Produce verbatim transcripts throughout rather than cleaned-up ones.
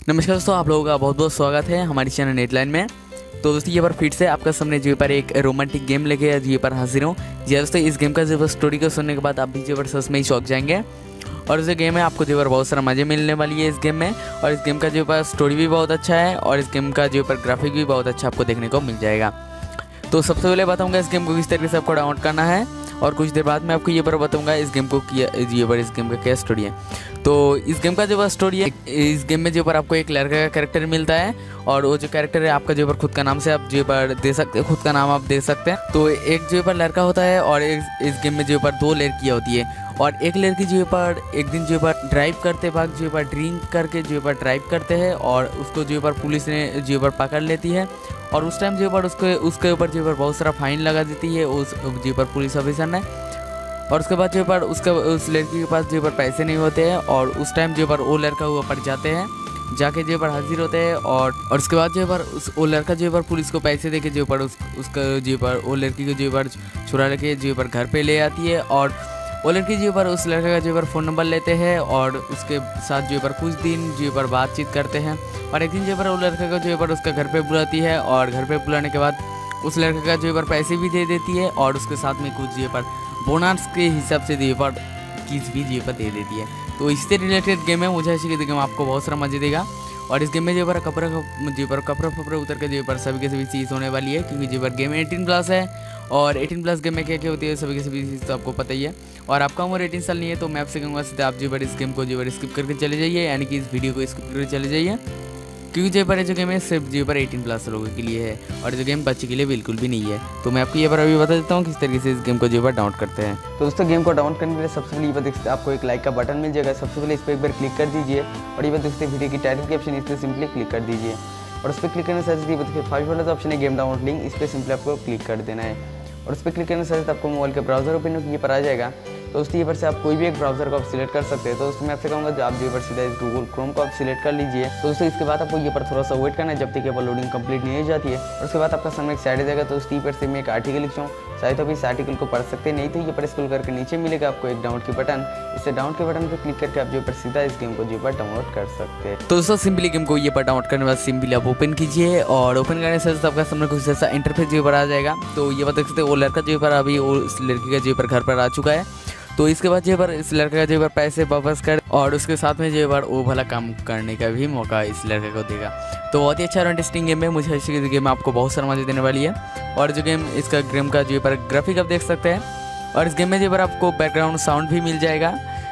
नमस्कार दोस्तों, आप लोगों का बहुत बहुत स्वागत है हमारी चैनल नेटलाइन में। तो दोस्तों ये पर फिर से आपका सामने जो पर एक रोमांटिक गेम लेके ये पर हाजिर हूँ। जी दोस्तों, इस गेम का जो स्टोरी को सुनने के बाद आप भी जो पर सच में ही चौंक जाएंगे। और जो गेम है आपको जो पर बहुत सारा मज़े मिलने वाली है इस गेम में। और इस गेम का जो पर स्टोरी भी बहुत अच्छा है और इस गेम का जो पर ग्राफिक भी बहुत अच्छा आपको देखने को मिल जाएगा। तो सबसे पहले बताऊँगा इस गेम को किस तरीके से आपको डाउनलोड करना है और कुछ देर बाद मैं आपको ये पर बताऊंगा इस गेम को किया ये पर इस गेम का क्या स्टोरी है। तो इस गेम का जो पर स्टोरी है, इस गेम में जो पर आपको एक लड़का का कैरेक्टर मिलता है और वो जो कैरेक्टर है आपका जो पर खुद का नाम से आप जो पर दे सकते हैं, खुद का नाम आप दे सकते हैं। तो एक जो पर लड़का होता है और एक इस गेम में जो पर दो लड़कियाँ होती है और एक लड़की जो पर एक दिन जो पर ड्राइव करते वक्त जो पर ड्रिंक करके जो पर ड्राइव करते हैं और उसको जो पर पुलिस ने जो पर पकड़ लेती है और उस टाइम जो पर उसके उसके ऊपर जो पर बहुत सारा फाइन लगा देती है उस जो पर पुलिस ऑफिसर ने। और उसके बाद जो पर उसके उस लड़की के पास जो पर पैसे नहीं होते हैं और उस टाइम जो पर वो लड़का हुआ पर जाते हैं जाके जो पर हाजिर होते हैं और और उसके बाद जो पर उस वो लड़का जो पर पुलिस को पैसे देके जो पर उस उसका जो पर वो लड़की को जो पर छुड़ा लेके जो पर घर पे ले आती है और वो लड़की जो पर उस लड़के का जो पर फ़ोन नंबर लेते हैं और उसके साथ जो पर कुछ दिन जो पर बातचीत करते हैं और एक दिन जो पर वो लड़के को जो पर उसका घर पे बुलाती है और घर पे बुलाने के बाद उस लड़के का जो पर पैसे भी दे देती है और उसके साथ में कुछ जो पर बोनस के हिसाब से जो पर किस भी जो पर दे देती है। तो इससे रिलेटेड गेम है, मुझे ऐसी गेम आपको बहुत सारा मज़े देगा। और इस गेम में जो पर कपड़े जो पर कपड़े फपड़े उतर के जो पर सभी के सभी चीज़ होने वाली है क्योंकि जो पर गेम एटीन प्लस है और एटीन प्लस गेम में क्या क्या होती है सभी के सभी चीज़ तो आपको पता ही है। और आपका उम्र एटीन साल नहीं है तो मैं आपसे कहूँगा सीधे आप जो पर इस गेम को जो पर स्किप करके चले जाइए, यानी कि इस वीडियो को स्किप करके चले जाइए क्योंकि जो पर जो गेम है सिर्फ जो पर एटीन प्लस लोगों के लिए है और जो गेम बच्चे के लिए बिल्कुल भी नहीं है। तो मैं आपको ये पर अभी बता देता हूँ किस तरीके से इस गेम को जो पर डाउनलोड करते हैं। तो दोस्तों गेम को डाउनलोड करने के लिए सबसे पहले ये बात देखते आपको एक लाइक का बटन मिल जाएगा। सबसे पहले इस पर एक बार क्लिक कर दीजिए और ये बात देखते वीडियो की टाइटल के ऑप्शन इस पर सिंपली क्लिक कर दीजिए और उस पर क्लिक करने से ये देखिए फाइव वाला ऑप्शन है गेम डाउनलोड लिंक, इस पर सिंपली आपको क्लिक कर देना है और उस पर क्लिक करने से आपको मोबाइल के ब्राउजर ओपन होकर ये पर आ जाएगा। तो दोस्तों ये पर से आप कोई भी एक ब्राउजर को आप सिलेक्ट कर सकते हैं। तो दोस्तों मैं आपसे कहूँगा जो आप जो पर सीधा इस गूगल क्रोम को आप सिलेक्ट कर लीजिए। तो दोस्तों इसके बाद आपको ये पर थोड़ा सा वेट करना है जब तक ये पर लोडिंग कंप्लीट नहीं हो जाती है और उसके बाद आपका सामने एक साइड जाएगा। तो उस पर से मैं एक आर्टिकल लिखता हूँ, चाहे तो भी इस आर्टिकल को पढ़ सकते हैं, नहीं तो ये पर स्क्रॉल करके नीचे मिलेगा आपको एक डाउनलोड की बटन। इससे डाउनलोड के बटन पर क्लिक करके आप जो पर सीधा इस गेम को जो पर डाउनलोड कर सकते हैं। तो दोस्तों सिंपली गेम को ये पर डाउनलोड करने के बाद सिंपली आप ओपन कीजिए और ओपन करने से आपका सामने कुछ ऐसा इंटरफेस जो पर आ जाएगा। तो ये बात देख सकते हैं वो लड़का जो पर अभी उस लड़की का जो पर घर पर आ चुका है। तो इसके बाद जो पर इस लड़के का जो पर पैसे वापस कर और उसके साथ में जो पर वो भला काम करने का भी मौका इस लड़के को देगा। तो बहुत ही अच्छा और इंटरेस्टिंग गेम है, मुझे इसी गेम में आपको बहुत सारा मजे देने वाली है। और जो गेम इसका गेम का जो पर ग्राफिक आप देख सकते हैं और इस गेम में जो पर आपको बैकग्राउंड साउंड भी मिल जाएगा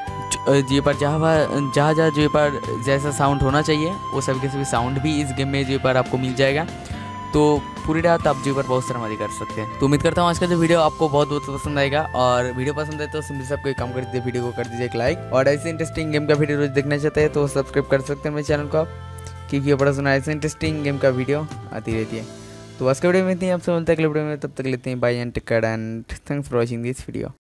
जी पर जहाँ जहाँ जहाँ जो पर जैसा साउंड होना चाहिए वो सभी के सभी साउंड भी इस गेम में जो पर आपको मिल जाएगा। तो पूरी रात आप जो पर बहुत सारा मजे कर सकते हैं। तो उम्मीद करता हूँ आज का जो वीडियो आपको बहुत बहुत पसंद आएगा और वीडियो पसंद आए तो सिंपली से आपको एक काम कर दीजिए, वीडियो को कर दीजिए एक लाइक और ऐसे इंटरेस्टिंग गेम का वीडियो रोज देखना चाहते हैं तो सब्सक्राइब कर सकते हैं मेरे चैनल को आप, क्योंकि बड़ा सुना ऐसे इंटरेस्टिंग गेम का वीडियो आती रहती है। तो आज का वीडियो में इतनी आपसे मिलता है अगले वीडियो में, तब तक लेते हैं bye and take care and thanks for watching this video.